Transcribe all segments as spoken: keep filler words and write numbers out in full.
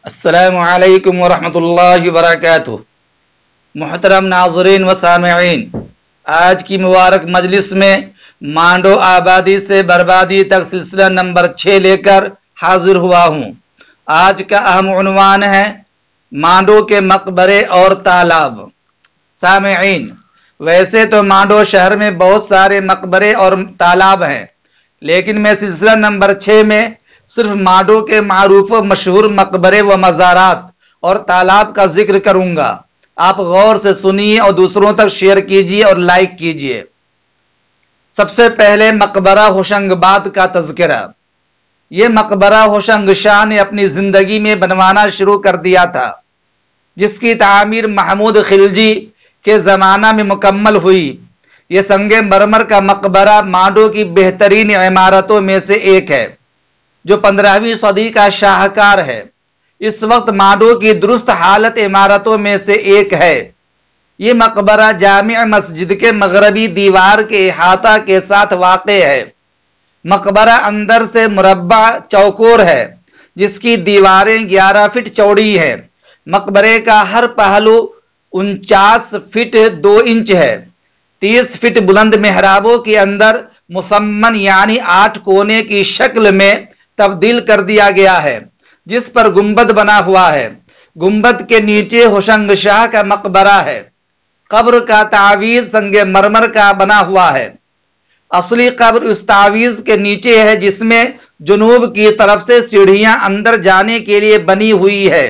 अस्सलामु अलैकुम वरहमतुल्लाहि वबरकातुहू। मुहतरम नाज़रीन व सामिईन, आज की मुबारक मजलिस में मांडो आबादी से बर्बादी तक सिलसिला नंबर छः लेकर हाजिर हुआ हूँ। आज का अहम उन्वान है मांडो के मकबरे और तालाब। सामिईन, वैसे तो मांडो शहर में बहुत सारे मकबरे और तालाब हैं, लेकिन मैं सिलसिला नंबर छः में सिर्फ मांडो के मारूफ व मशहूर मकबरे व मज़ारात और तालाब का जिक्र करूंगा। आप गौर से सुनिए और दूसरों तक शेयर कीजिए और लाइक कीजिए। सबसे पहले मकबरा होशंगाबाद का तज़किरा। यह मकबरा होशंग शाह ने अपनी जिंदगी में बनवाना शुरू कर दिया था, जिसकी तामीर महमूद खिलजी के ज़माना में मुकम्मल हुई। यह संगे मरमर का मकबरा मांडो की बेहतरीन इमारतों में से एक है, जो पंद्रहवीं सदी का शाहकार है। इस वक्त मांडो की दुरुस्त हालत इमारतों में से एक है। ये मकबरा जामिया मस्जिद के मगरबी दीवार के इहाता के साथ वाक़े है। मकबरा अंदर से मुरब्बा चौकोर है, जिसकी दीवारें ग्यारह फीट चौड़ी है। मकबरे का हर पहलू उनचास फीट दो इंच है। तीस फीट बुलंद मेहराबों के अंदर मुसम्मन यानी आठ कोने की शक्ल में तब्दील कर दिया गया है, जिस पर गुंबद बना हुआ है। गुंबद के नीचे होशंग शाह का मकबरा है। कब्र का तावीज संगे मरमर का बना हुआ है। असली कब्र उस तावीज के नीचे है, जिसमें जुनूब की तरफ से सीढ़ियां अंदर जाने के लिए बनी हुई है।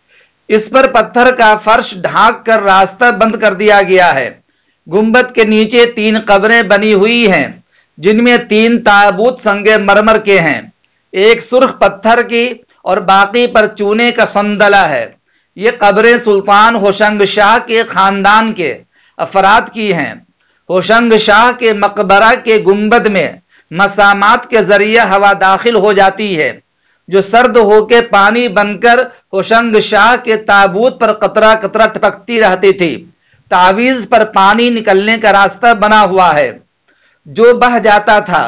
इस पर पत्थर का फर्श ढांक कर रास्ता बंद कर दिया गया है। गुंबद के नीचे तीन कब्रें बनी हुई हैं, जिनमें तीन ताबूत संगे मरमर के हैं। एक सुर्ख पत्थर की और बाकी पर चूने का संदला है। ये कब्रें सुल्तान होशंग शाह के खानदान के अफराद की हैं। होशंग शाह के मकबरा के गुंबद में मसामात के जरिए हवा दाखिल हो जाती है, जो सर्द होकर पानी बनकर होशंग शाह के ताबूत पर कतरा कतरा टपकती रहती थी। तावीज पर पानी निकलने का रास्ता बना हुआ है, जो बह जाता था।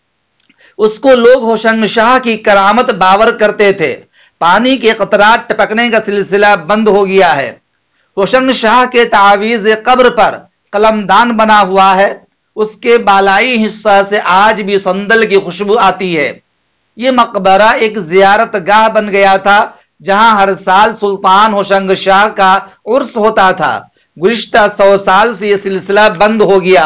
उसको लोग होशंग शाह की करामत बावर करते थे। पानी के कतरात टपकने का सिलसिला बंद हो गया है। होशंग शाह के तावीज कब्र पर कलमदान बना हुआ है। उसके बालाई हिस्सा से आज भी संदल की खुशबू आती है। ये मकबरा एक जियारत गाह बन गया था, जहां हर साल सुल्तान होशंग शाह का उर्स होता था। गुज़िश्ता सौ साल से यह सिलसिला बंद हो गया।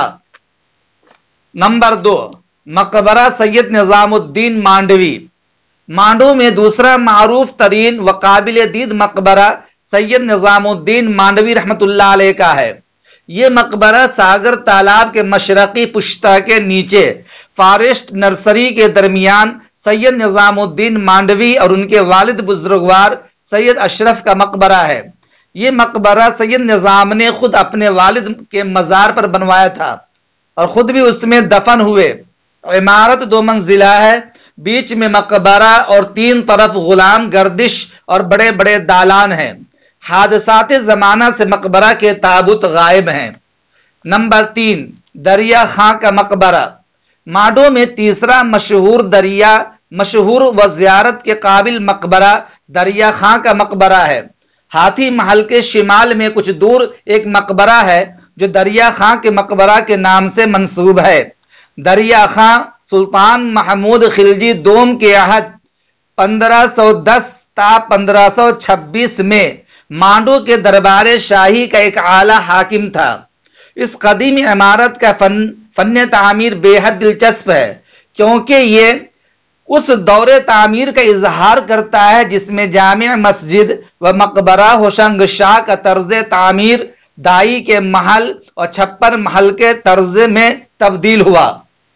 नंबर दो, मकबरा सैयद निजामुद्दीन मांडवी। मांडो में दूसरा मारूफ तरीन व काबिल दीद मकबरा सैयद निजामुद्दीन मांडवी रहमतुल्लाह अलैह का है। यह मकबरा सागर तालाब के मशरकी पुश्ता के नीचे फॉरेस्ट नर्सरी के दरमियान सैयद निजामुद्दीन मांडवी और उनके वालिद बुजुर्गवार सैयद अशरफ का मकबरा है। यह मकबरा सैयद निजाम ने खुद अपने वालिद के मजार पर बनवाया था और खुद भी उसमें दफन हुए। इमारत दो मंजिला है। बीच में मकबरा और तीन तरफ गुलाम गर्दिश और बड़े बड़े दालान हैं। हादसाते जमाना से मकबरा के ताबूत गायब हैं। नंबर तीन, दरिया खां का मकबरा। मांडो में तीसरा मशहूर दरिया मशहूर व जियारत के काबिल मकबरा दरिया खां का मकबरा है। हाथी महल के शिमाल में कुछ दूर एक मकबरा है, जो दरिया खां के मकबरा के नाम से मंसूब है। दरिया खां सुल्तान महमूद खिलजी दोम के अहद पंद्रह सौ दस ता पंद्रह सौ छब्बीस में मांडो के दरबार शाही का एक आला हाकिम था। इस कदीम इमारत का फन फन तामीर बेहद दिलचस्प है, क्योंकि ये उस दौरे तामीर का इजहार करता है जिसमें जामिया मस्जिद व मकबरा होशंग शाह का तर्ज तामीर दाई के महल और छप्पर महल के तर्ज में तब्दील हुआ।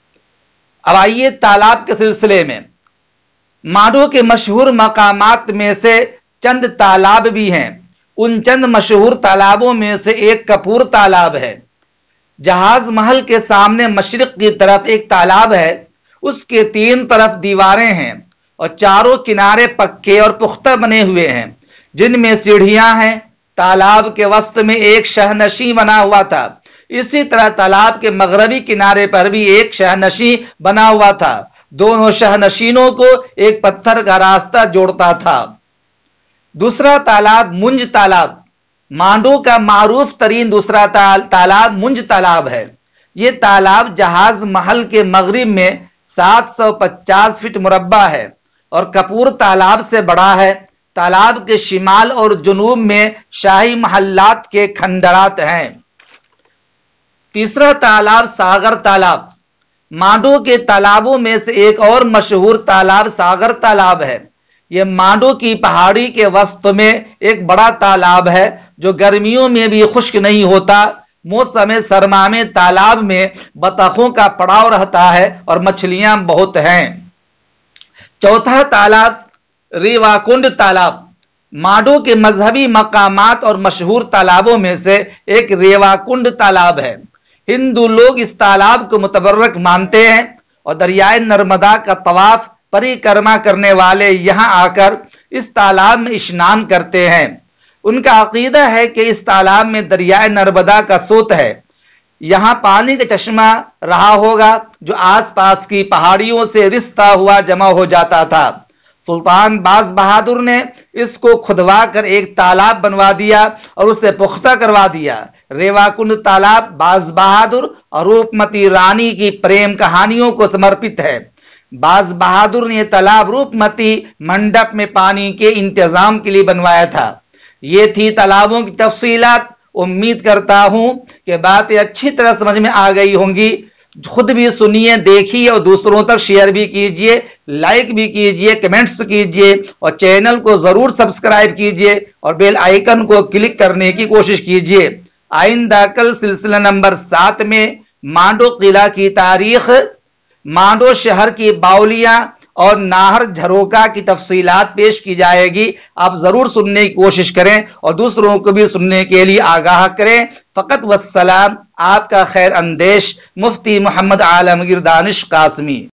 अब आइए तालाब के सिलसिले में। मांडो के मशहूर मकामात में से चंद तालाब भी हैं। उन चंद मशहूर तालाबों में से एक कपूर तालाब है। जहाज महल के सामने मशरिक की तरफ एक तालाब है। उसके तीन तरफ दीवारें हैं और चारों किनारे पक्के और पुख्ता बने हुए हैं, जिनमें सीढ़ियां हैं। तालाब के वस्त में एक शहनशी बना हुआ था। इसी तरह तालाब के मगरबी किनारे पर भी एक शहनशी बना हुआ था। दोनों शहनशीनों को एक पत्थर का रास्ता जोड़ता था। दूसरा तालाब मुंज तालाब, मांडू का मारूफ तरीन दूसरा ताल, तालाब मुंज तालाब है। ये तालाब जहाज महल के मगरिब में सात सौ पचास फीट मुरब्बा है और कपूर तालाब से बड़ा है। तालाब के शिमाल और जुनूब में शाही महल्लात के खंडरात हैं। तीसरा तालाब सागर तालाब, मांडू के तालाबों में से एक और मशहूर तालाब सागर तालाब है। यह मांडू की पहाड़ी के वस्त में एक बड़ा तालाब है जो गर्मियों में भी खुश्क नहीं होता। मौसम सरमा में तालाब में बतखों का पड़ाव रहता है और मछलियां बहुत हैं। चौथा तालाब रेवाकुंड तालाब, मांडू के मजहबी मकामात और मशहूर तालाबों में से एक रेवाकुंड तालाब है। हिंदू लोग इस तालाब को मुतबर्रक मानते हैं और दरियाए नर्मदा का तवाफ परिक्रमा करने वाले यहां आकर इस तालाब में स्नान करते हैं। उनका अकीदा है कि इस तालाब में दरियाए नर्मदा का सोत है। यहां पानी का चश्मा रहा होगा जो आसपास की पहाड़ियों से रिश्ता हुआ जमा हो जाता था। सुल्तान बाज बहादुर ने इसको खुदवा कर एक तालाब बनवा दिया और उसे पुख्ता करवा दिया। रेवाकुंड तालाब बाज बहादुर और रूपमती रानी की प्रेम कहानियों को समर्पित है। बाज बहादुर ने तालाब रूपमती मंडप में पानी के इंतजाम के लिए बनवाया था। ये थी तालाबों की तफसीलात। उम्मीद करता हूं कि बातें अच्छी तरह समझ में आ गई होंगी। खुद भी सुनिए, देखिए और दूसरों तक शेयर भी कीजिए, लाइक भी कीजिए, कमेंट्स कीजिए और चैनल को जरूर सब्सक्राइब कीजिए और बेल आइकन को क्लिक करने की कोशिश कीजिए। आइंदा कल सिलसिला नंबर सात में मांडो किला की तारीख, मांडो शहर की बाउलियां और नाहर झरोका की तफसीलात पेश की जाएगी। आप जरूर सुनने की कोशिश करें और दूसरों को भी सुनने के लिए आगाह करें। फकत वस्सलाम, आपका खैर अंदेश, मुफ्ती मोहम्मद आलमगीर दानिश कासमी।